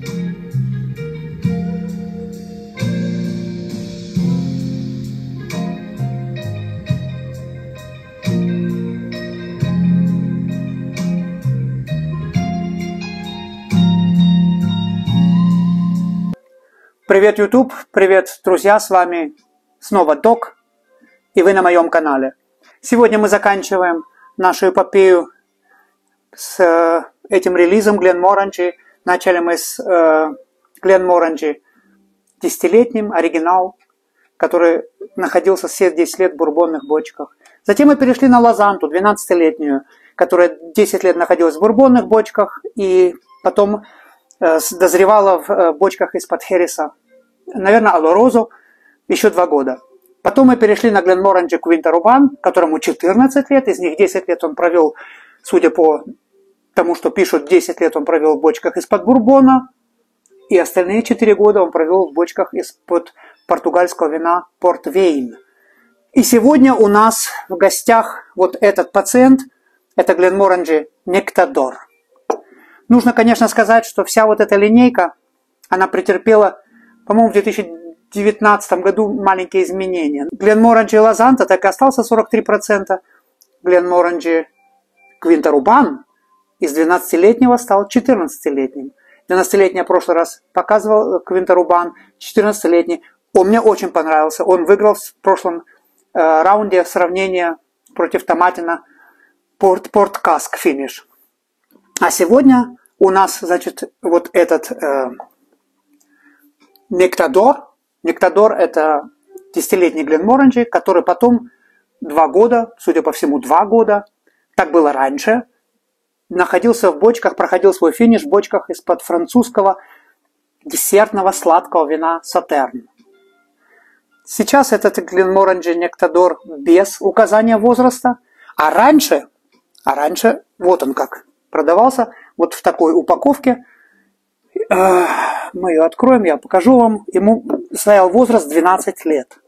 Привет, YouTube! Привет, друзья! С вами снова Док, и вы на моем канале. Сегодня мы заканчиваем нашу эпопею с этим релизом Glenmorangie. Начали мы с Glenmorangie 10-летним, оригинал, который находился все 10 лет в бурбонных бочках. Затем мы перешли на Лозанту, 12-летнюю, которая 10 лет находилась в бурбонных бочках и потом дозревала в бочках из-под Хереса. Наверное, Олорозо еще 2 года. Потом мы перешли на Glenmorangie Quinta-Ruban, которому 14 лет, из них 10 лет он провел, судя по тому, что пишут, 10 лет он провел в бочках из-под бурбона, и остальные 4 года он провел в бочках из-под португальского вина Портвейн. И сегодня у нас в гостях вот этот пациент, это Glenmorangie Nectador. Нужно, конечно, сказать, что вся вот эта линейка, она претерпела, по-моему, в 2019 году маленькие изменения. Glenmorangie Lozanta так и остался 43%. Glenmorangie Quinta-Ruban из 12-летнего стал 14-летним. 12-летний я в прошлый раз показывал Quinta-Ruban, 14-летний. Он мне очень понравился. Он выиграл в прошлом раунде сравнение против Томатина порт-каск финиш. А сегодня у нас, значит, вот этот Nectador. Nectador это 10-летний Glenmorangie, который потом 2 года, судя по всему 2 года, так было раньше, находился в бочках, проходил свой финиш в бочках из-под французского десертного сладкого вина Sauternes. Сейчас этот Glenmorangie Nectador без указания возраста, а раньше, вот он как продавался, вот в такой упаковке. Мы ее откроем, я покажу вам. Ему стоял возраст 12 лет.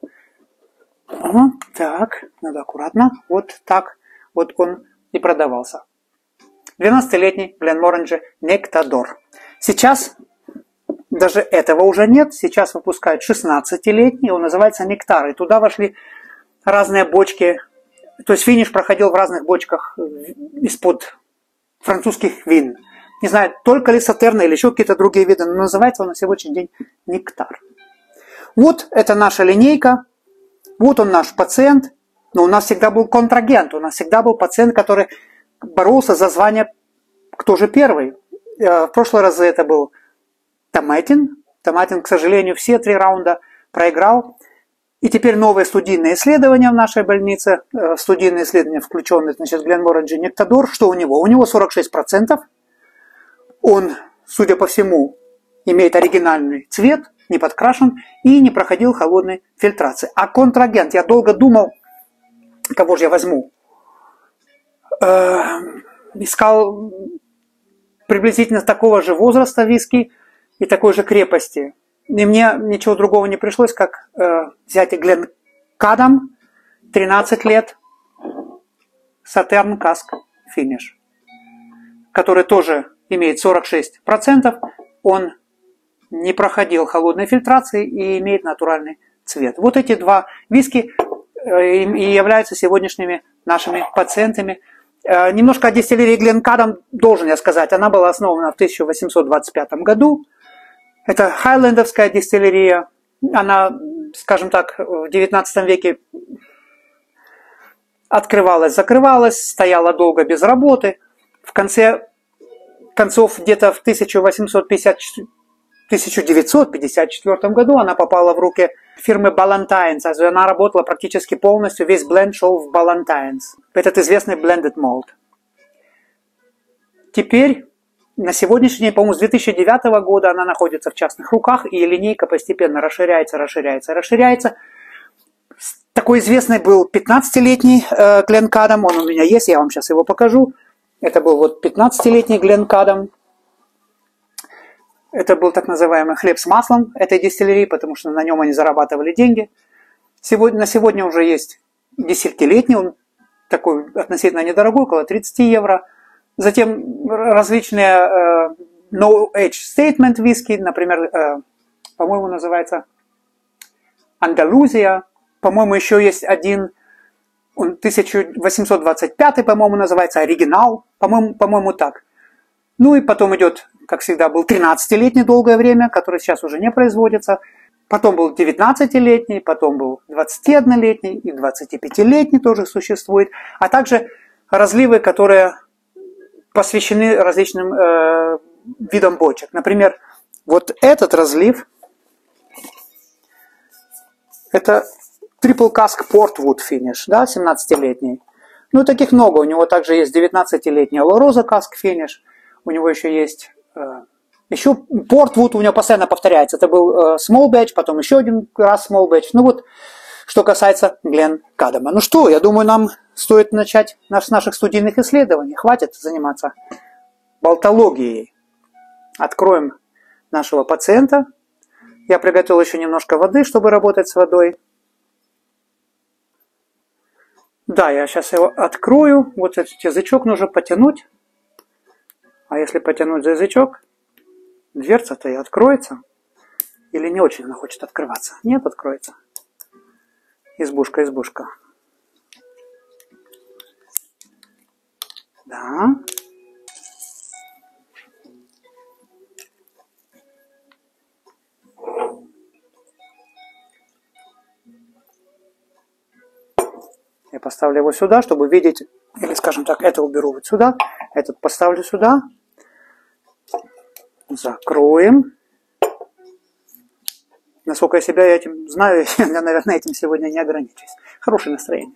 Так, надо аккуратно. Вот так вот он и продавался. 12-летний Glenmorangie Nectador. Сейчас даже этого уже нет. Сейчас выпускают 16-летний. Он называется Нектар. И туда вошли разные бочки. То есть финиш проходил в разных бочках из-под французских вин. Не знаю, только ли Sauternes или еще какие-то другие виды, но называется он на сегодняшний день Нектар. Вот это наша линейка, вот он наш пациент, но у нас всегда был контрагент, у нас всегда был пациент, который боролся за звание «Кто же первый?». В прошлый раз это был Томатин. Томатин, к сожалению, все 3 раунда проиграл. И теперь новые студийные исследования в нашей больнице. Студийные исследования включены, значит, Glenmorangie Nectador. Что у него? У него 46%. Он, судя по всему, имеет оригинальный цвет, не подкрашен и не проходил холодной фильтрации. А контрагент, я долго думал, кого же я возьму. Искал приблизительно такого же возраста виски и такой же крепости. И мне ничего другого не пришлось, как взять Glencadam, 13 лет, Sauternes Cask Finish, который тоже имеет 46%, он не проходил холодной фильтрации и имеет натуральный цвет. Вот эти 2 виски и являются сегодняшними нашими пациентами. Немножко о дистиллерии Glencadam должен я сказать. Она была основана в 1825 году. Это хайлендовская дистиллерия. Она, скажем так, в 19 веке открывалась, закрывалась, стояла долго без работы. В конце концов, где-то в 1954 году она попала в руки фирмы Ballantine's. Она работала практически полностью, весь бленд шел в Ballantine's. Этот известный blended malt. Теперь, на сегодняшний день, по-моему, с 2009 года она находится в частных руках, и линейка постепенно расширяется. Такой известный был 15-летний Glencadam, он у меня есть, я вам сейчас его покажу. Это был вот 15-летний Glencadam. Это был так называемый хлеб с маслом этой дистиллерии, потому что на нем они зарабатывали деньги. На сегодня уже есть 10-летний, он такой относительно недорогой, около 30 евро. Затем различные No Age Statement виски, например, по-моему, называется Андалузия. По-моему, еще есть один, 1825, по-моему, называется Оригинал. По-моему, так. Ну и потом идет, как всегда, был 13-летний долгое время, который сейчас уже не производится. Потом был 19-летний, потом был 21-летний и 25-летний тоже существует. А также разливы, которые посвящены различным видам бочек. Например, вот этот разлив, это Triple Cask Portwood Finish, да, 17-летний. Ну, таких много. У него также есть 19-летний Oloroso Cask Finish. У него еще есть... Еще Portwood у него постоянно повторяется. Это был Small Batch, потом еще один раз Small Batch. Ну вот, что касается Гленкадама. Ну что, я думаю, нам стоит начать с наших студийных исследований. Хватит заниматься болтологией. Откроем нашего пациента. Я приготовил еще немножко воды, чтобы работать с водой. Да, я сейчас его открою. Вот этот язычок нужно потянуть. А если потянуть за язычок, дверца-то и откроется. Или не очень она хочет открываться? Нет, откроется. Избушка, избушка. Да. Я поставлю его сюда, чтобы видеть, или, скажем так, это уберу вот сюда, этот поставлю сюда. Закроем. Насколько я себя этим знаю, я, наверное, этим сегодня не ограничусь. Хорошее настроение.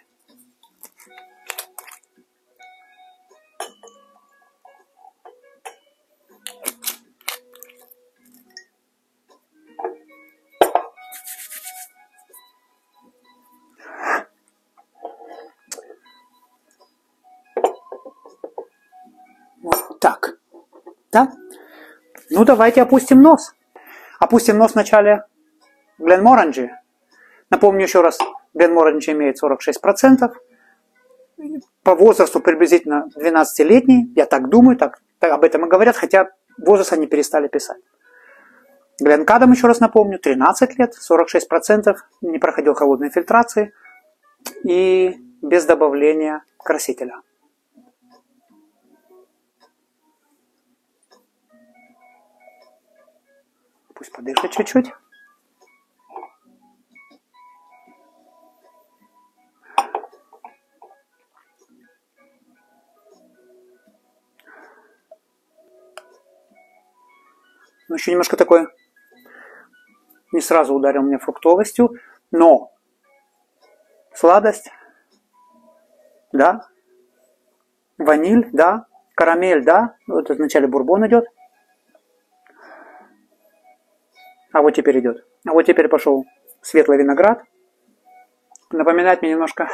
Вот так. Да? Ну, давайте опустим нос. Опустим нос вначале Glenmorangie. Напомню еще раз, Glenmorangie имеет 46%. По возрасту приблизительно 12-летний. Я так думаю, так об этом и говорят, хотя возраст они перестали писать. Гленкадам, еще раз напомню, 13 лет, 46%, не проходил холодной фильтрации и без добавления красителя. Пусть подышит чуть-чуть. Ну, еще немножко такое, не сразу ударил меня фруктовостью, но сладость, да, ваниль, да, карамель, да, вот вначале бурбон идет, а вот теперь идет, а вот теперь пошел светлый виноград, напоминает мне немножко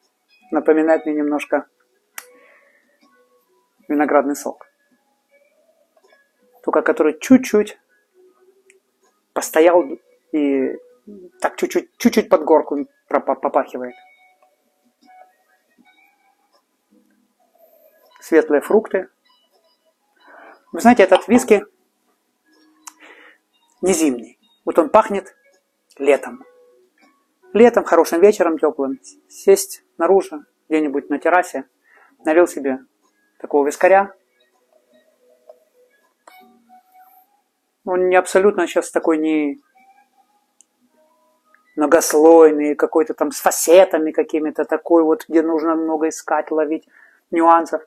виноградный сок. Только который чуть-чуть постоял и так чуть-чуть под горку попахивает. Светлые фрукты. Вы знаете, этот виски не зимний. Вот он пахнет летом. Летом, хорошим вечером теплым, сесть наружу, где-нибудь на террасе, налил себе такого вискаря. Он не абсолютно сейчас такой не многослойный, какой-то там с фасетами какими-то, такой вот, где нужно много искать, ловить нюансов.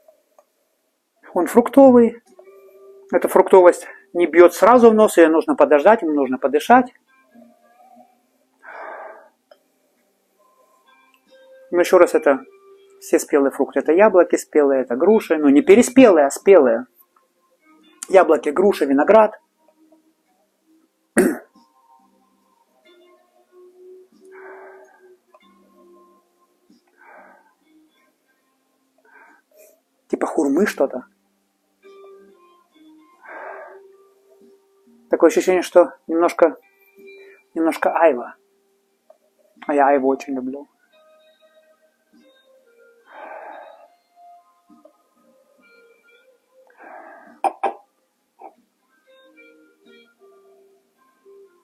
Он фруктовый. Эта фруктовость не бьет сразу в нос, ее нужно подождать, ему нужно подышать. Но еще раз, это все спелые фрукты. Это яблоки спелые, это груши, ну не переспелые, а спелые. Яблоки, груши, виноград. Типа хурмы что-то. Такое ощущение, что немножко айва. А я айву очень люблю.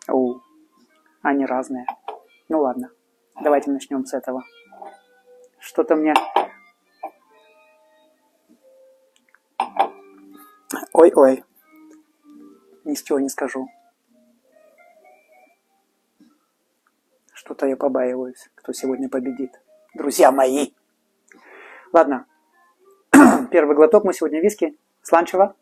О, они разные. Ну ладно, давайте начнем с этого. Что-то мне... Ой-ой, ничего не скажу. Что-то я побаиваюсь, кто сегодня победит. Друзья мои! Ладно, первый глоток мы сегодня виски сланчево.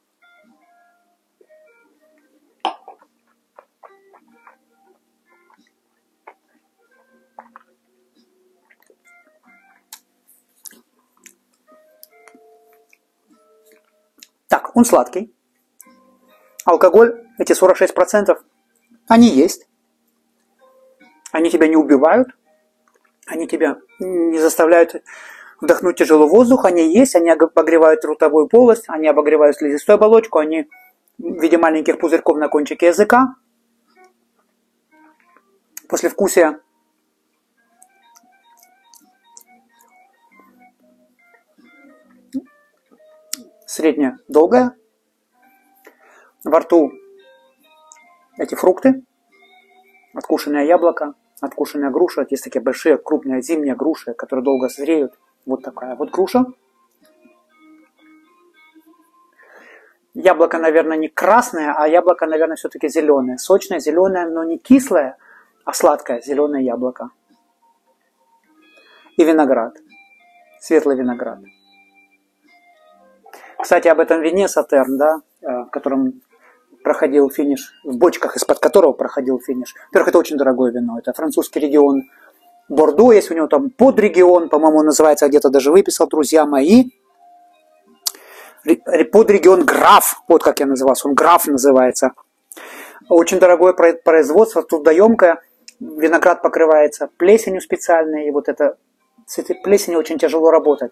Так, он сладкий. Алкоголь, эти 46%, они есть. Они тебя не убивают. Они тебя не заставляют вдохнуть тяжелый воздух. Они есть, они обогревают ротовую полость, они обогревают слизистую оболочку, они в виде маленьких пузырьков на кончике языка. Послевкусие среднее, долгое. Во рту эти фрукты, откушенное яблоко, откушенная груша. Есть такие большие, крупные зимние груши, которые долго зреют. Вот такая вот груша. Яблоко, наверное, не красное, а яблоко, наверное, все-таки зеленое. Сочное, зеленое, но не кислое, а сладкое зеленое яблоко. И виноград. Светлый виноград. Кстати, об этом вине Сатерн, да, в котором проходил финиш, в бочках, из-под которого проходил финиш. Во-первых, это очень дорогое вино. Это французский регион Бордо, есть у него там подрегион, по-моему, называется, где-то даже выписал, друзья мои. Подрегион Граф, вот как я назывался, он Граф называется. Очень дорогое производство, трудоемкое. Виноград покрывается плесенью специальной, и вот это с этой плесенью очень тяжело работать.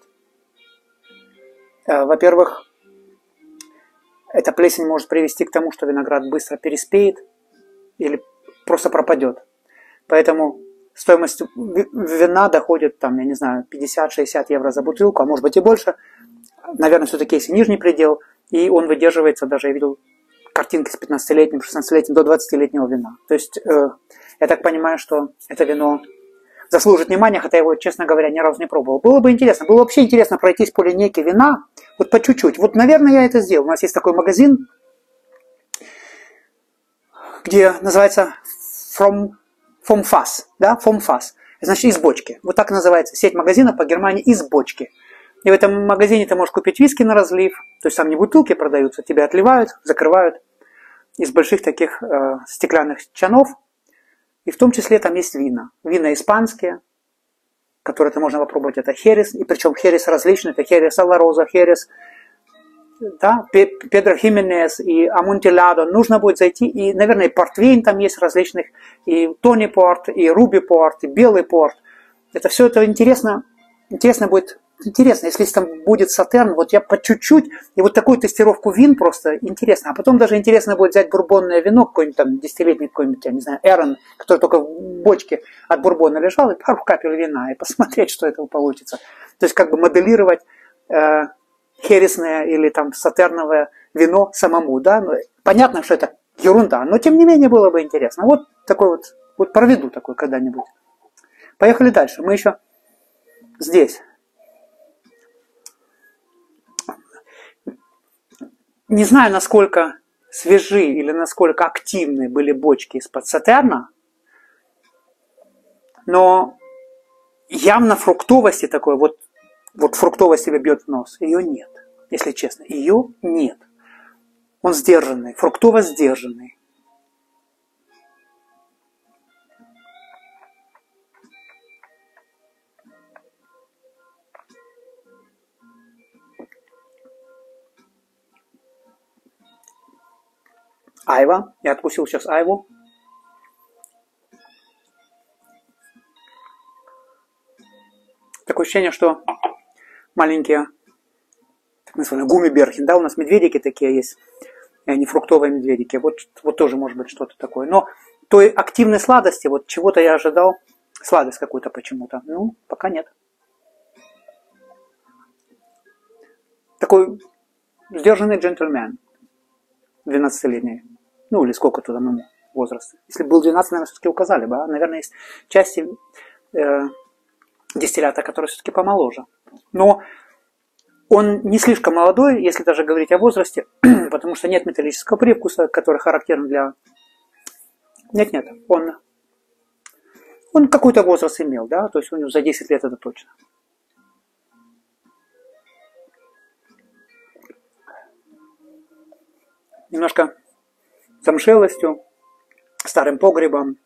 Во-первых, эта плесень может привести к тому, что виноград быстро переспеет или просто пропадет. Поэтому стоимость вина доходит, там, я не знаю, 50-60 евро за бутылку, а может быть и больше. Наверное, все-таки есть нижний предел, и он выдерживается, даже я видел картинки с 15-летним, 16-летним до 20-летнего вина. То есть, я так понимаю, что это вино заслужит внимания, хотя я его, честно говоря, ни разу не пробовал. Было бы интересно, было вообще интересно пройтись по линейке вина, вот по чуть-чуть. Вот, наверное, я это сделал. У нас есть такой магазин, где называется FOMFAS, да, FOMFAS, значит, из бочки. Вот так называется сеть магазинов по Германии из бочки. И в этом магазине ты можешь купить виски на разлив, то есть там не бутылки продаются, тебя отливают, закрывают из больших таких стеклянных чанов. И в том числе там есть вина. Вина испанские, которые ты можно попробовать. Это херес, и причем херес различный. Это херес Алароза, херес, да, Педро Хименес и Амунтиладо. Нужно будет зайти, и, наверное, и портвейн там есть различных, и Тони Порт, и Руби Порт, и Белый Порт. Это все это интересно. Интересно будет. Интересно, если там будет Сатерн, вот я по чуть-чуть, и вот такую тестировку вин просто интересно. А потом даже интересно будет взять бурбонное вино, какой-нибудь там десятилетний какой-нибудь, я не знаю, Эрон, который только в бочке от бурбона лежал, и пару капель вина, и посмотреть, что этого получится. То есть как бы моделировать хересное или там сатерновое вино самому, да. Понятно, что это ерунда, но тем не менее было бы интересно. Вот такой вот проведу такой когда-нибудь. Поехали дальше. Мы еще здесь. Не знаю, насколько свежи или насколько активны были бочки из-под Сатерна, но явно фруктовости такой, вот фруктовость тебя бьет в нос, ее нет, если честно, ее нет. Он сдержанный, фруктово сдержанный. Айва. Я откусил сейчас айву. Такое ощущение, что маленькие, так называемые гуммиберхен, да, у нас медведики такие есть, и они фруктовые медведики. Вот тоже может быть что-то такое. Но той активной сладости, вот чего-то я ожидал, сладость какую-то почему-то. Ну, пока нет. Такой сдержанный джентльмен, 12-летний. Ну, или сколько туда ему, возраст. Если был 12, наверное, все-таки указали бы. А? Наверное, есть части дистиллята, которые все-таки помоложе. Но он не слишком молодой, если даже говорить о возрасте, потому что нет металлического привкуса, который характерен для... Нет, он какой-то возраст имел, да, то есть у него за 10 лет это точно. Немножко замшелостью, старым погребом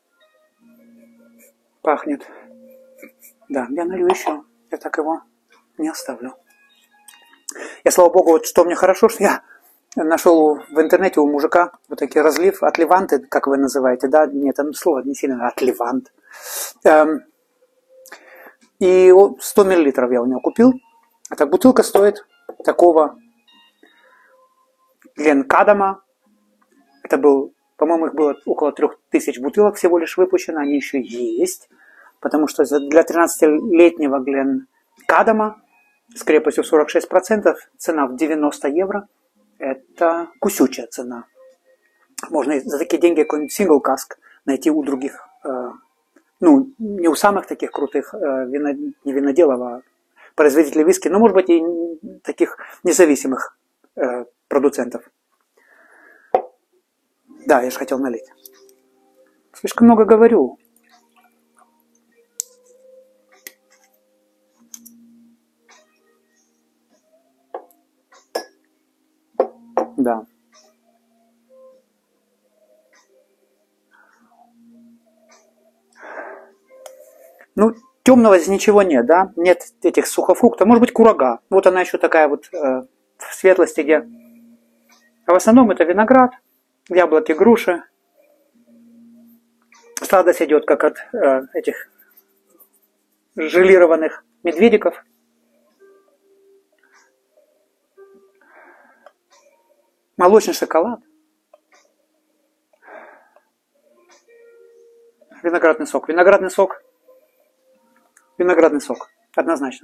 пахнет. Да, я налью еще, я так его не оставлю. Я, слава богу, вот что мне хорошо, что я нашел в интернете у мужика вот такой разлив от Леванты, как вы называете, да, нет, там слово не сильно, от Левант. И 100 миллилитров я у него купил. А так бутылка стоит такого Гленкадама. Это был, по-моему, их было около 3000 бутылок всего лишь выпущено, они еще есть. Потому что для 13-летнего Гленкадама с крепостью 46% цена в 90 евро. Это кусючая цена. Можно за такие деньги какой-нибудь сингл каск найти у других, ну, не у самых таких крутых не виноделов, а производителей виски, но, может быть, и таких независимых продуцентов. Да, я же хотел налить. Слишком много говорю. Да. Ну, темного здесь ничего нет, да? Нет этих сухофруктов. Может быть, курага. Вот она еще такая вот в светлости, где... А в основном это виноград, яблоки, груши. Сладость идет как от этих желированных медведиков. Молочный шоколад. Виноградный сок. Виноградный сок. Виноградный сок. Однозначно.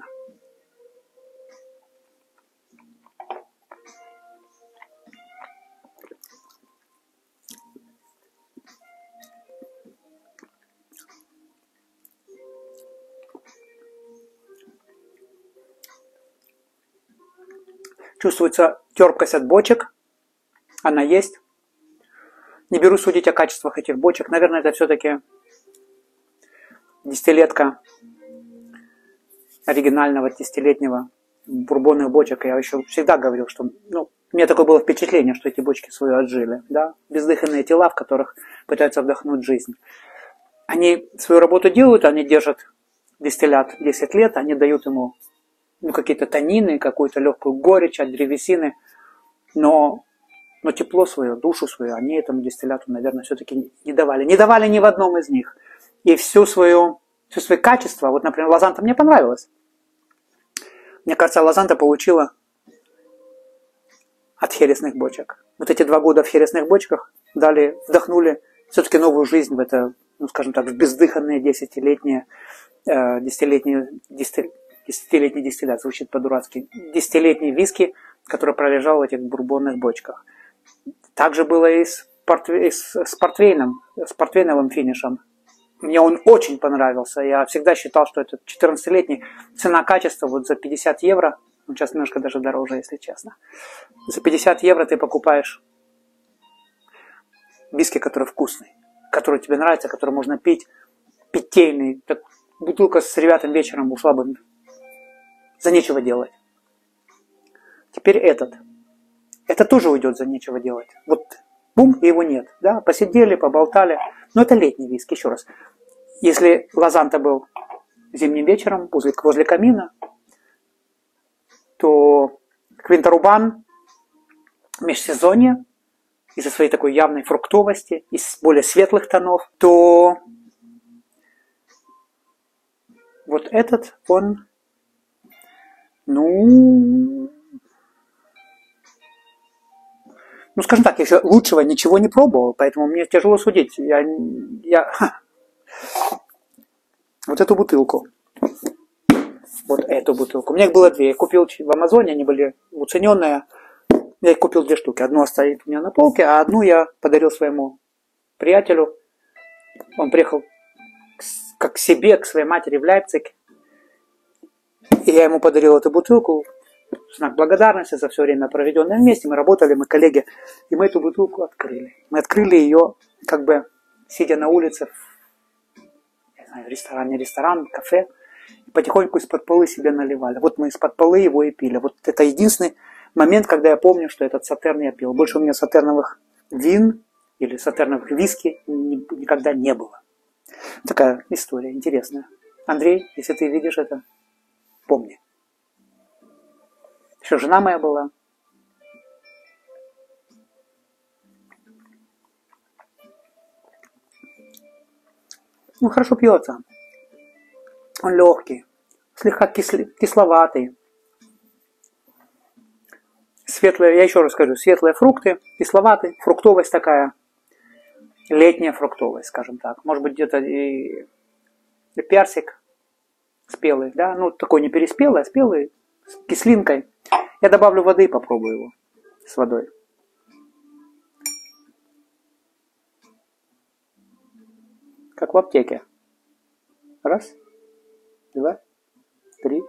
Чувствуется терпкость от бочек. Она есть. Не берусь судить о качествах этих бочек. Наверное, это все-таки десятилетка оригинального 10-летнего бурбонных бочек. Я еще всегда говорил, что у меня такое было впечатление, что эти бочки свою отжили. Да? Бездыханные тела, в которых пытаются вдохнуть жизнь. Они свою работу делают, они держат дистиллят 10 лет, они дают ему какие-то танины, какую-то легкую горечь от древесины, но тепло свое, душу свою они этому дистилляту, наверное, все-таки не давали. Не давали ни в одном из них. И все свои качества, вот, например, Лозанта мне понравилась. Мне кажется, Лозанта получила от хересных бочек. Вот эти 2 года в хересных бочках вдохнули все-таки новую жизнь в это, скажем так, в бездыханные 10-летний дистиллят, звучит по-дурацки, 10-летний виски, который пролежал в этих бурбонных бочках. Также было и с портвейновым финишем. Мне он очень понравился. Я всегда считал, что это 14-летний. Цена-качество вот за 50 евро, сейчас немножко даже дороже, если честно. За 50 евро ты покупаешь виски, который вкусный, который тебе нравится, который можно пить, питейный. Так, бутылка с ребятами вечером ушла бы за нечего делать. Теперь этот. Это тоже уйдет за нечего делать. Вот бум, и его нет. Да? Посидели, поболтали. Но это летний виски, еще раз. Если Лозанта был зимним вечером возле камина, то Квинтарубан в межсезонье, из-за своей такой явной фруктовости, из более светлых тонов, то вот этот, он, скажем так, я еще лучшего ничего не пробовал, поэтому мне тяжело судить. Вот эту бутылку. Вот эту бутылку. У меня их было 2. Я купил в Амазоне, они были уцененные. Я их купил 2 штуки. Одну стоит у меня на полке, а одну я подарил своему приятелю. Он приехал как к себе, к своей матери в Лейпциг. И я ему подарил эту бутылку. В знак благодарности за все время проведенное вместе. Мы работали, мы коллеги. И мы эту бутылку открыли. Мы открыли ее, как бы, сидя на улице, не знаю, не ресторан, кафе. И потихоньку из-под полы себе наливали. Вот мы из-под полы его и пили. Вот это единственный момент, когда я помню, что этот сатерн я пил. Больше у меня сатерновых вин или сатерновых виски никогда не было. Такая история интересная. Андрей, если ты видишь это, помни. Еще жена моя была. Ну, хорошо пьется. Он легкий, слегка кисловатый. Светлые, я еще раз скажу, светлые фрукты, кисловатый, фруктовость такая, летняя фруктовость, скажем так. Может быть, где-то и персик спелый, да, ну, такой не переспелый, а спелый, с кислинкой. Я добавлю воды и попробую его с водой. Как в аптеке. Раз, два, три.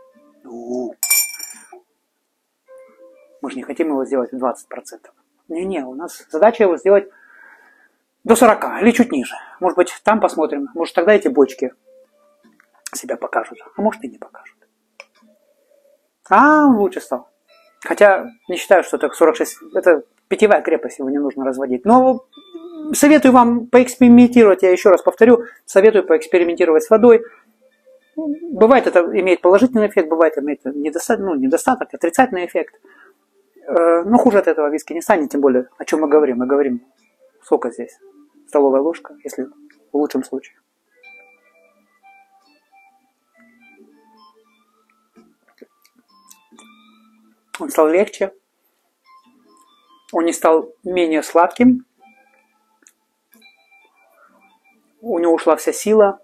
Мы же не хотим его сделать в 20%. Не-не, у нас задача его сделать до 40 или чуть ниже. Может быть, там посмотрим. Может, тогда эти бочки себя покажут. А может, и не покажут. Он лучше стал. Хотя, не считаю, что так 46... Это питьевая крепость, его не нужно разводить. Но советую вам поэкспериментировать, я еще раз повторю, советую поэкспериментировать с водой. Бывает, это имеет положительный эффект, бывает, имеет недостаток, отрицательный эффект. Но хуже от этого виски не станет, тем более, о чем мы говорим. Мы говорим, сколько здесь? Столовая ложка, если в лучшем случае. Он стал легче. Он не стал менее сладким. У него ушла вся сила.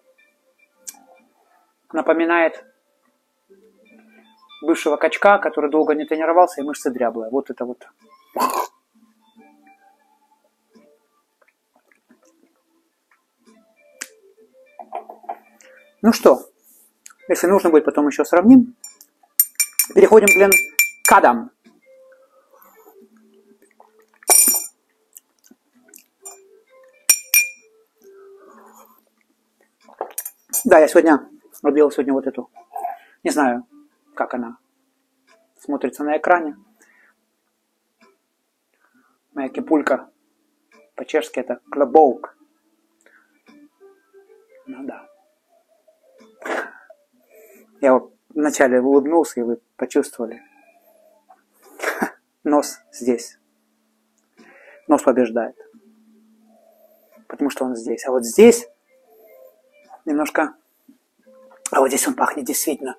Напоминает бывшего качка, который долго не тренировался, и мышцы дряблые. Вот это вот. Ну что, если нужно будет, потом еще сравним. Переходим к Гленкадам. Да, я сегодня убил вот эту. Не знаю, как она смотрится на экране. Моя кипулька. По-чешски это клобоук. Ну да. Я вот вначале улыбнулся, и вы почувствовали. Нос здесь. Нос побеждает. Потому что он здесь. А вот здесь немножко... А вот здесь он пахнет действительно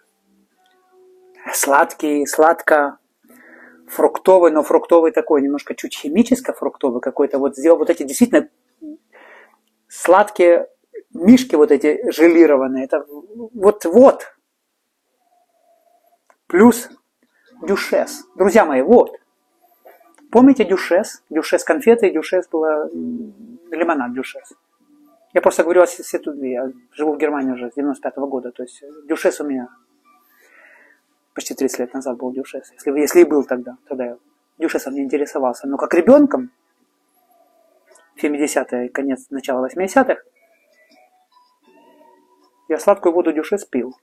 сладкий, фруктовый, но фруктовый такой, немножко чуть химическо-фруктовый какой-то. Вот сделал вот эти действительно сладкие мишки, вот эти желированные. Это вот. Плюс дюшес. Друзья мои, вот. Помните дюшес? Дюшес конфеты, дюшес была лимонад дюшес. Я просто говорю о Сетудве. Я живу в Германии уже с 95-го года. То есть дюшес у меня почти 30 лет назад был дюшес. Если и был тогда я дюшесом не интересовался. Но как ребенком, в 70-е, конец, начало 80-х, я сладкую воду дюшес пил.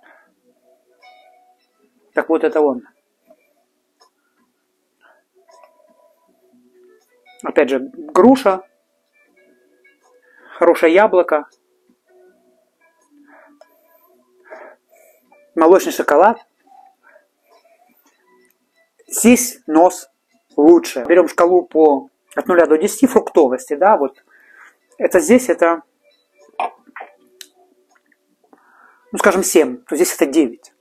Так вот это он. Опять же, груша, хорошее яблоко, молочный шоколад. Здесь нос лучше. Берем шкалу от 0 до 10 фруктовости, да, вот. Это здесь, это, ну, скажем, 7, то здесь это 9.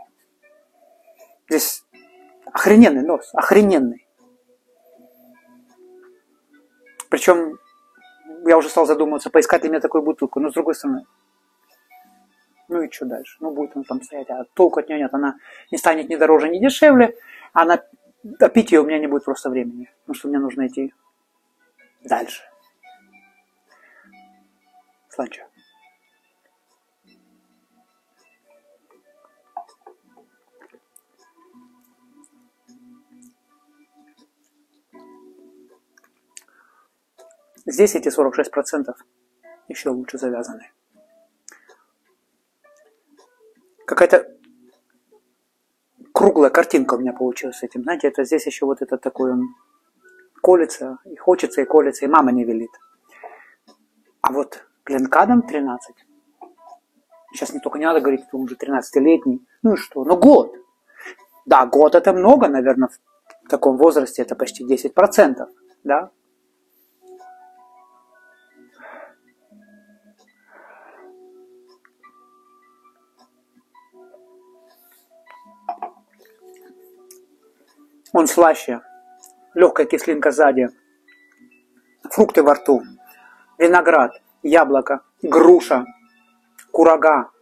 Здесь охрененный нос, охрененный. Причем я уже стал задумываться, поискать ли мне такую бутылку, но с другой стороны, ну и что дальше? Ну, будет она там стоять, а толку от нее нет. Она не станет ни дороже, ни дешевле, а пить ее у меня не будет просто времени, потому что мне нужно идти дальше. Сланча. Здесь эти 46% еще лучше завязаны. Какая-то круглая картинка у меня получилась с этим. Знаете, это здесь еще вот это такое колется, и хочется, и мама не велит. А вот Гленкадам 13. Сейчас не только не надо говорить, что он уже 13-летний. Ну и что? Ну год. Да, год это много, наверное, в таком возрасте это почти 10%. Да? Он слаще, легкая кислинка сзади, фрукты во рту, виноград, яблоко, груша, курага.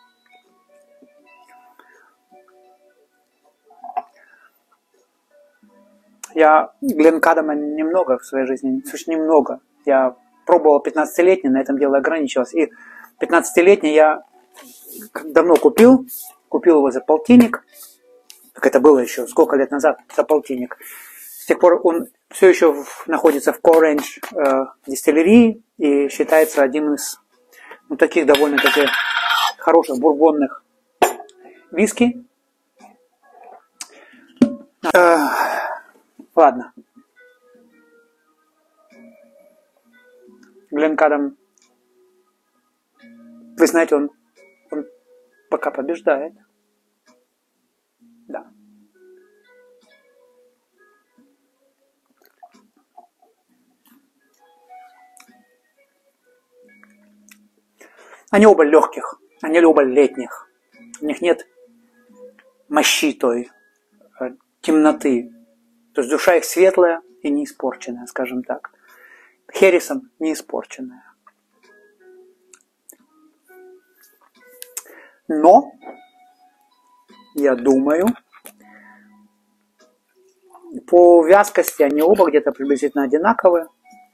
Я Гленкадама немного в своей жизни, слушай, немного. Я пробовал 15-летний, на этом дело ограничилось. И 15-летний я давно купил его за полтинник. Так это было еще сколько лет назад, за полтинник. С тех пор он все еще находится в Core Range дистиллерии и считается одним из таких довольно-таки хороших бурбонных виски. Ладно. Гленкадам, вы знаете, он пока побеждает. Да. Они оба легких, они оба летних. У них нет мощи той, темноты. То есть душа их светлая и не испорченная, скажем так. Хересом не испорченная. Но я думаю, по вязкости они оба где-то приблизительно одинаковые.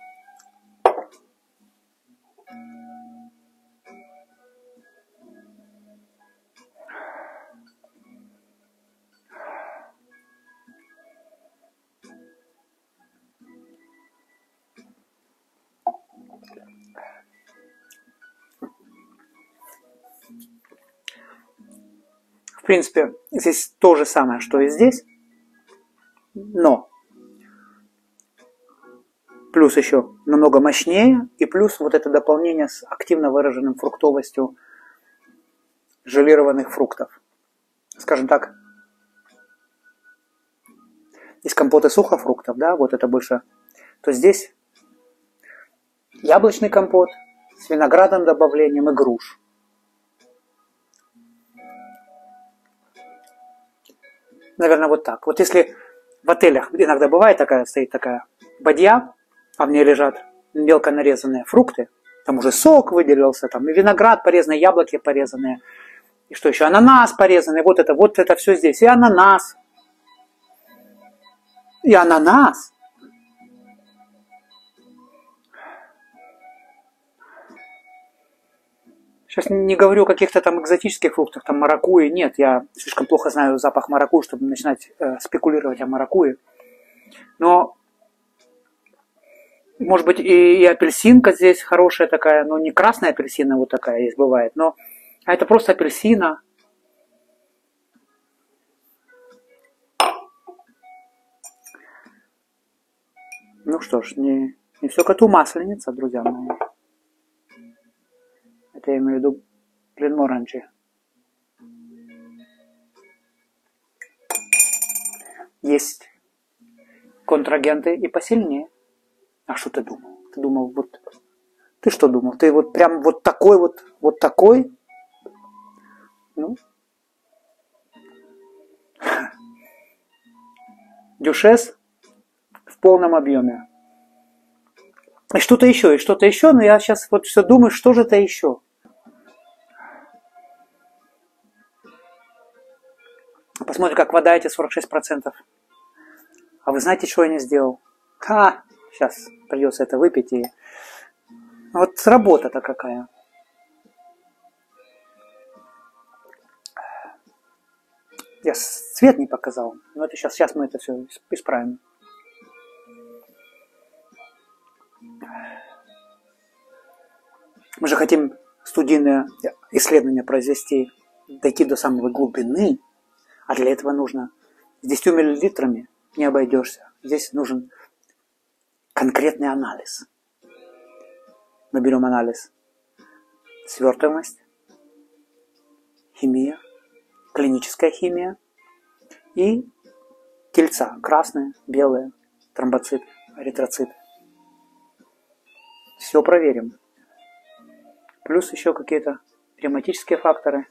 В принципе, здесь то же самое, что и здесь, но плюс еще намного мощнее, и плюс вот это дополнение с активно выраженным фруктовостью желированных фруктов. Скажем так, из компота сухофруктов, да, вот это больше, то здесь яблочный компот с виноградным добавлением и груш. Наверное, вот так. Вот если в отелях иногда бывает стоит такая бадья, а в ней лежат мелко нарезанные фрукты, там уже сок выделился, там и виноград порезанный, яблоки порезанные, и что еще, ананас порезанный, вот это все здесь, и ананас. И ананас. Сейчас не говорю о каких-то там экзотических фруктах, там маракуйи. Нет, я слишком плохо знаю запах маракуйи, чтобы начинать спекулировать о маракуйе. Но, может быть, и апельсинка здесь хорошая такая, но не красная апельсина вот такая есть, бывает, но это просто апельсина. Ну что ж, не все коту масленица, друзья мои. Это я имею в виду Гленморанджи. Есть контрагенты и посильнее. А что ты думал? Ты думал, вот... Ты что думал? Ты вот прям вот такой? Ну? Дюшес в полном объеме. И что-то еще, но я сейчас вот все думаю, что же это еще? Посмотрим, как вода эти 46%. А вы знаете, что я не сделал? Сейчас придется это выпить. И... Вот работа-то какая. Я цвет не показал, но это сейчас мы это все исправим. Мы же хотим студийное исследование произвести, дойти до самой глубины, а для этого нужно с 10 миллилитрами не обойдешься. Здесь нужен конкретный анализ. Мы берем анализ свертываемость, химия, клиническая химия и тельца, красные, белые, тромбоциты, эритроциты. Все проверим. Плюс еще какие-то ревматические факторы.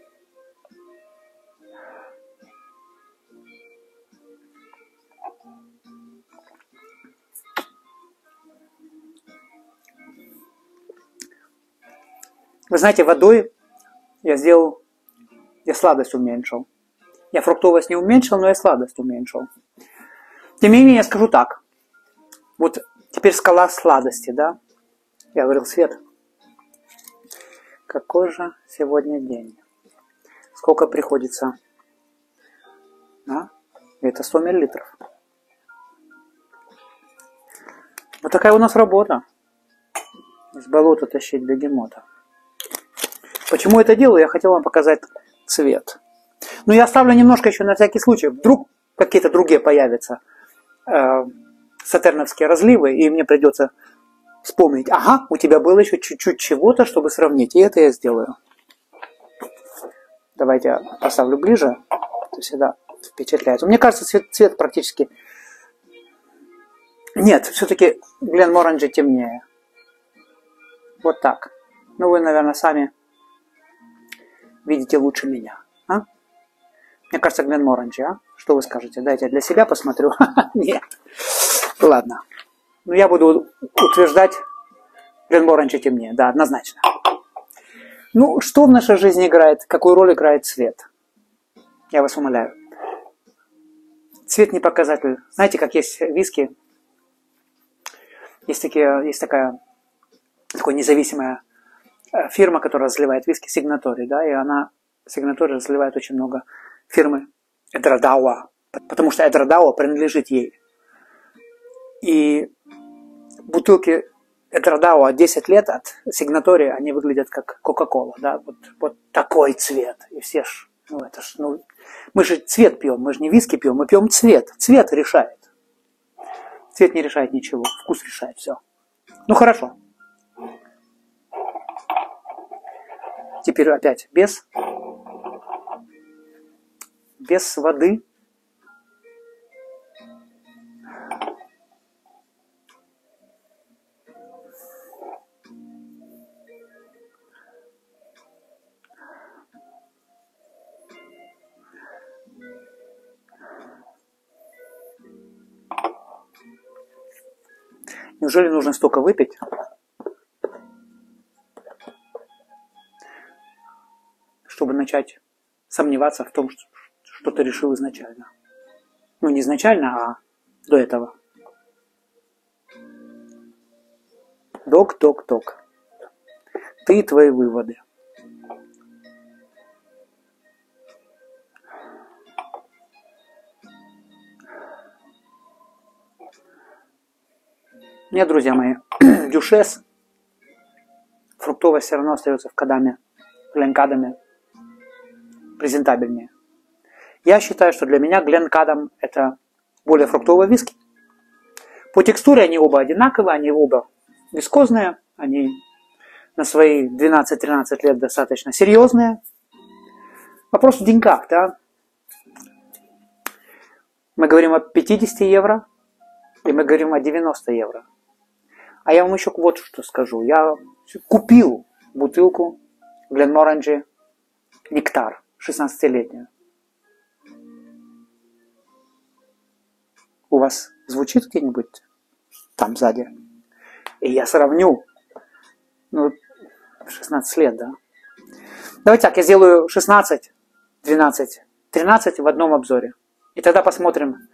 Вы знаете, водой я сладость уменьшил. Я фруктовость не уменьшил, но я сладость уменьшил. Тем не менее, я скажу так. Вот теперь скала сладости, да? Я говорил, Свет, какой же сегодня день? Сколько приходится? Это 100 миллилитров. Вот такая у нас работа. Из болота тащить бегемота. Почему это делаю? Я хотел вам показать цвет. Но я оставлю немножко еще на всякий случай. Вдруг какие-то другие появятся сатерновские разливы, и мне придется вспомнить. Ага, у тебя было еще чуть-чуть чего-то, чтобы сравнить. И это я сделаю. Давайте я поставлю ближе. Это всегда впечатляет. Мне кажется, цвет практически... Нет, все-таки Гленморанджи темнее. Вот так. Ну, вы, наверное, сами видите лучше меня. А? Мне кажется, Гленморанджи, а? Что вы скажете? Дайте я для себя посмотрю. Нет. Ладно. Но я буду утверждать, Гленморанджи темнее. Да, однозначно. Ну, что в нашей жизни играет? Какую роль играет цвет? Я вас умоляю. Цвет не показатель. Знаете, как есть виски? Есть такая независимая фирма, которая разливает виски, Signatory, да, и Signatory разливает очень много фирмы Эдрадауа, потому что Эдрадауа принадлежит ей. И бутылки Эдрадауа 10 лет от Signatory, они выглядят как Кока-Кола, да, вот такой цвет. И все ж, мы же цвет пьем, мы же не виски пьем, мы пьем цвет. Цвет решает. Цвет не решает ничего, вкус решает все. Ну хорошо. Теперь опять без воды. Неужели нужно столько выпить? Чтобы начать сомневаться в том, что ты решил изначально. Ну, не изначально, а до этого. Док. Ты и твои выводы. Нет, друзья мои, дюшес, фруктовость все равно остается в кадаме, гленкадаме презентабельнее. Я считаю, что для меня Гленкадам это более фруктовые виски. По текстуре они оба одинаковые, они оба вискозные, они на свои 12-13 лет достаточно серьезные. Вопрос в деньгах, да? Мы говорим о 50 евро, и мы говорим о 90 евро. А я вам еще вот что скажу. Я купил бутылку Гленморанджи Нектар, 16-летнюю. У вас звучит где-нибудь там сзади? И я сравню. 16 лет, да? Давайте так, я сделаю 16, 12, 13 в одном обзоре. И тогда посмотрим,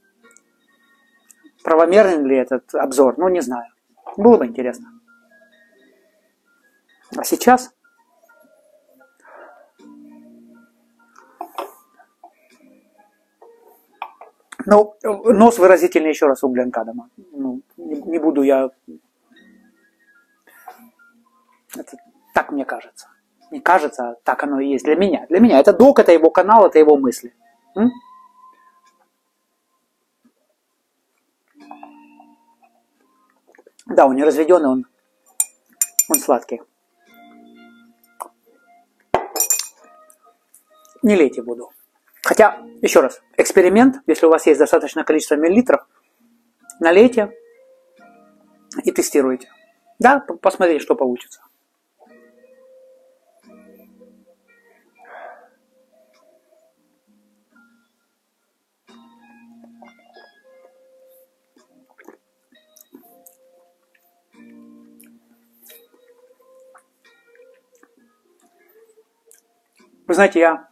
правомерен ли этот обзор. Ну, не знаю. Было бы интересно. А сейчас Ну, нос выразительнее еще раз у Гленкадама. Ну, не буду я... Это так мне кажется. Не кажется, а так оно и есть для меня. Для меня. Это док, это его канал, это его мысли. Да, он не разведенный, он сладкий. Не лейте воду. Хотя, еще раз, эксперимент, если у вас есть достаточное количество миллилитров, налейте и тестируйте. Да, посмотрите, что получится. Вы знаете, я,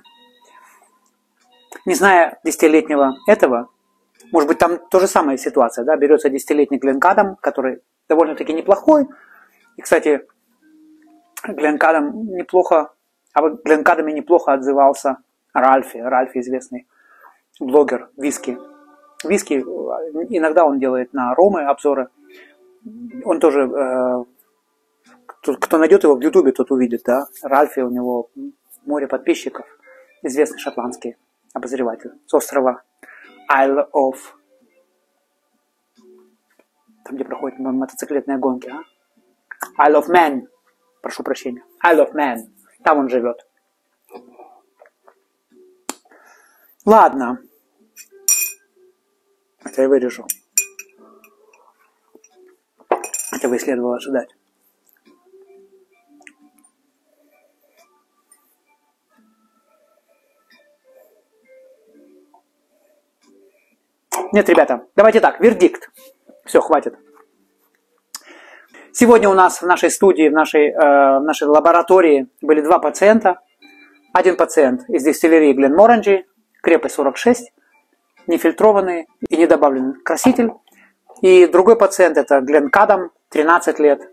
не зная 10-летнего этого, может быть, там то же самая ситуация, да, берется 10-летний Гленкадам, который довольно-таки неплохой. И, кстати, Гленкадам неплохо, об Гленкадаме неплохо отзывался Ральфи. Ральфи известный блогер виски. Виски, иногда он делает на ромы обзоры. Он тоже, кто найдет его в Ютубе, тот увидит, да. Ральфи, у него море подписчиков, известный шотландский обозреватель с острова Isle of... Там, где проходят мотоциклетные гонки, а? Isle of Man. Прошу прощения. Isle of Man. Там он живет. Ладно. Это я вырежу. Этого и следовало ожидать. Нет, ребята, давайте так, вердикт. Все, хватит. Сегодня у нас в нашей студии, в нашей лаборатории были 2 пациента. Один пациент из дистиллерии Гленморанджи, крепость 46, нефильтрованный и не добавленный краситель. И другой пациент это Гленкадам, 13 лет,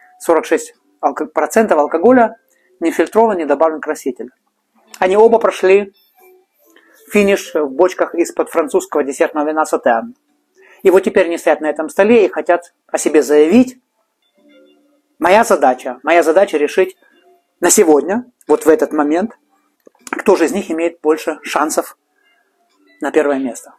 46% алкоголя, нефильтрован, не добавлен краситель. Они оба прошли финиш в бочках из-под французского десертного вина Sauternes. И вот теперь они стоят на этом столе и хотят о себе заявить. Моя задача решить на сегодня, вот в этот момент, кто же из них имеет больше шансов на первое место.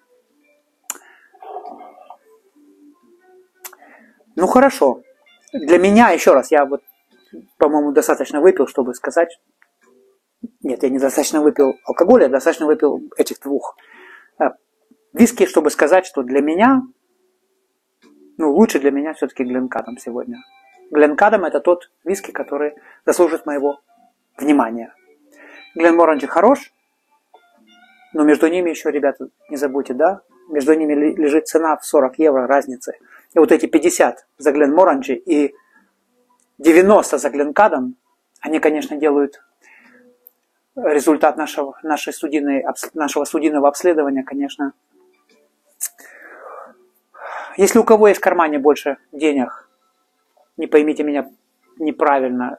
Ну хорошо. Для меня, еще раз, я вот, по-моему, достаточно выпил, чтобы сказать... Нет, я недостаточно выпил алкоголя, я достаточно выпил этих 2 виски, чтобы сказать, что для меня, лучше для меня все-таки Гленкадам сегодня. Гленкадам это тот виски, который заслужит моего внимания. Гленморанджи хорош, но между ними еще, ребята, не забудьте, да, между ними лежит цена в 40 евро разницы. И вот эти 50 за Гленморанджи и 90 за Гленкадам, они, конечно, делают результат нашего судийного обследования, конечно. Если у кого есть в кармане больше денег, не поймите меня неправильно,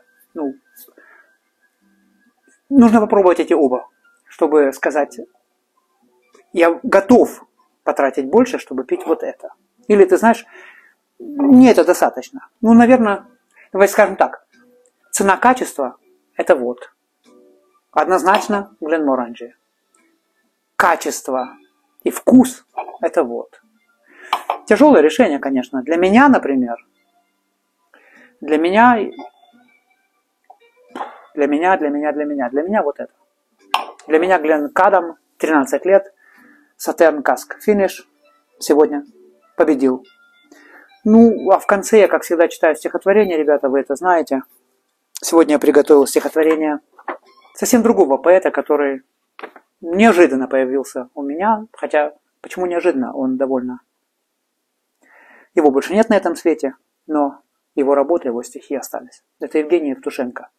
нужно попробовать эти оба, чтобы сказать, я готов потратить больше, чтобы пить вот это. Или ты знаешь, не это достаточно. Наверное, давай скажем так, цена-качество это вот. Однозначно Гленморанджи. Качество и вкус это вот. Тяжелое решение, конечно. Для меня, например, для меня вот это. Для меня Гленкадам 13 лет, Sauternes Cask финиш сегодня победил. А в конце я, как всегда, читаю стихотворение, ребята, вы это знаете. Сегодня я приготовил стихотворение совсем другого поэта, который неожиданно появился у меня. Хотя, почему неожиданно? Он довольно... Его больше нет на этом свете, но его работы, его стихи остались. Это Евгений Евтушенко.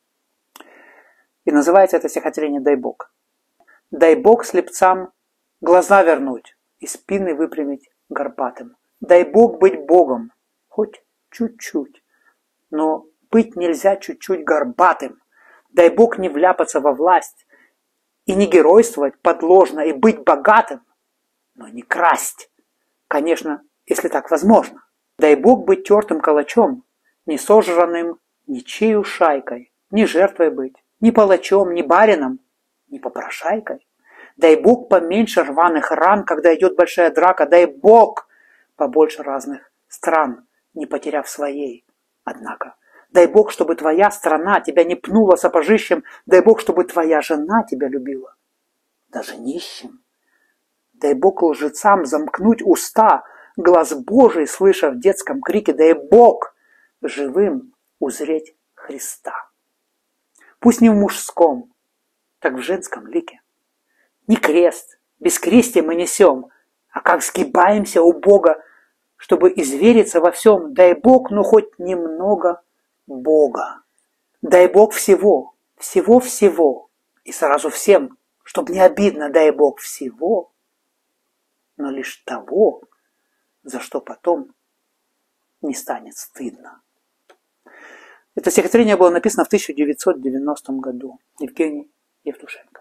И называется это стихотворение «Дай Бог». «Дай Бог слепцам глаза вернуть и спины выпрямить горбатым. Дай Бог быть Богом, хоть чуть-чуть, но быть нельзя чуть-чуть горбатым. Дай Бог не вляпаться во власть и не геройствовать подложно и быть богатым. но не красть. Конечно, если так возможно. Дай Бог быть тертым калачом, не сожранным ничею шайкой, ни жертвой быть, ни палачом, ни барином, ни попрошайкой. Дай Бог поменьше рваных ран, когда идет большая драка. Дай Бог побольше разных стран, не потеряв своей. Однако, дай Бог, чтобы твоя страна тебя не пнула сапожищем. Дай Бог, чтобы твоя жена тебя любила, даже нищим. Дай Бог лжецам замкнуть уста, глаз Божий, слыша в детском крике. Дай Бог живым узреть Христа. Пусть не в мужском, так в женском лике. Не крест, бескрестие мы несем, а как сгибаемся у Бога, чтобы извериться во всем. Дай Бог, ну хоть немного Бога. Дай Бог всего, всего-всего, и сразу всем, чтоб не обидно, дай Бог всего, но лишь того, за что потом не станет стыдно. Это стихотворение было написано в 1990 году. Евгений Евтушенко.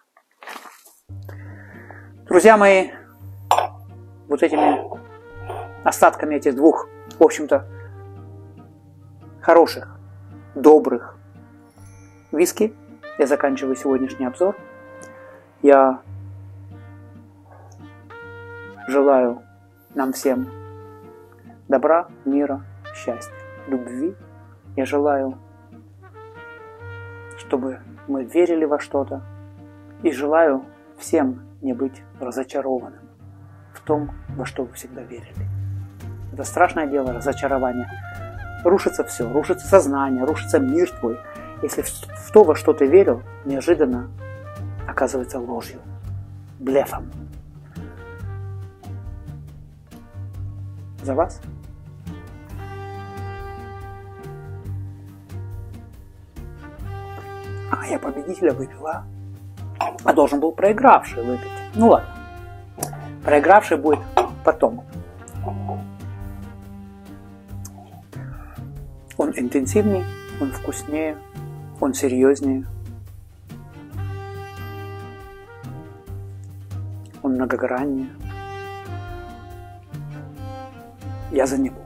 Друзья мои, вот этими остатками этих двух, в общем-то, хороших, добрых виски я заканчиваю сегодняшний обзор. Я желаю нам всем добра, мира, счастья, любви. Я желаю, чтобы мы верили во что-то. И желаю всем не быть разочарованным в том, во что вы всегда верили. Это страшное дело, разочарование. Рушится все, рушится сознание, рушится мир твой, если в то, во что ты верил, неожиданно оказывается ложью, блефом. За вас. А я победителя выпил, а должен был проигравший выпить. Ну ладно. Проигравший будет потом. Он интенсивнее, он вкуснее, он серьезнее. Он многограннее. Я за него.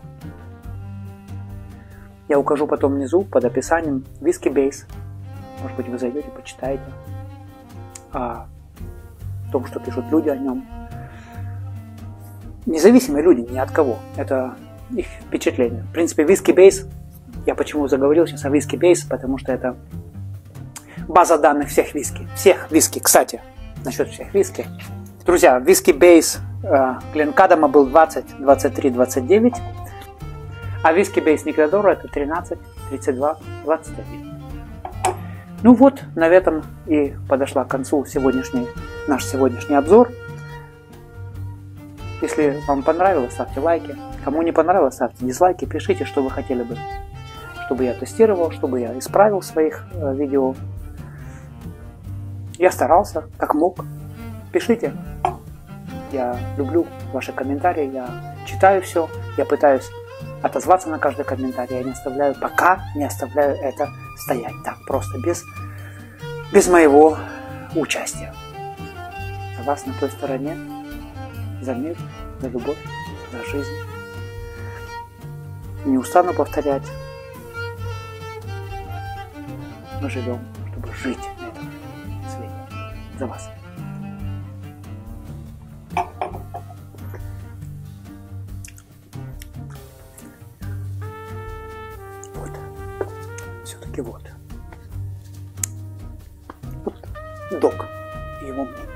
Я укажу потом внизу под описанием Whiskey Base. Может быть, вы зайдете, почитаете о том, что пишут люди о нем. Независимые люди, ни от кого. Это их впечатление. В принципе, Whiskey Base, я почему заговорил сейчас о Whiskey Base, потому что это база данных всех виски. Всех виски, кстати, насчет всех виски. Друзья, Whiskey Base Гленкадама был 20, 23, 29, а Whiskey Base Никадора это 13, 32, 21. Ну вот, на этом и подошла к концу наш сегодняшний обзор. Если вам понравилось, ставьте лайки. Кому не понравилось, ставьте дизлайки. Пишите, что вы хотели бы, чтобы я тестировал, чтобы я исправил в своих видео. Я старался, как мог. Пишите. Я люблю ваши комментарии, я читаю все, я пытаюсь отозваться на каждый комментарий. Я не оставляю, пока не оставляю это стоять так, просто без моего участия. За вас на той стороне, за мир, за любовь, за жизнь. Не устану повторять. Мы живем, чтобы жить на этом свете. За вас. Вот. Все-таки вот. Док и его мнение.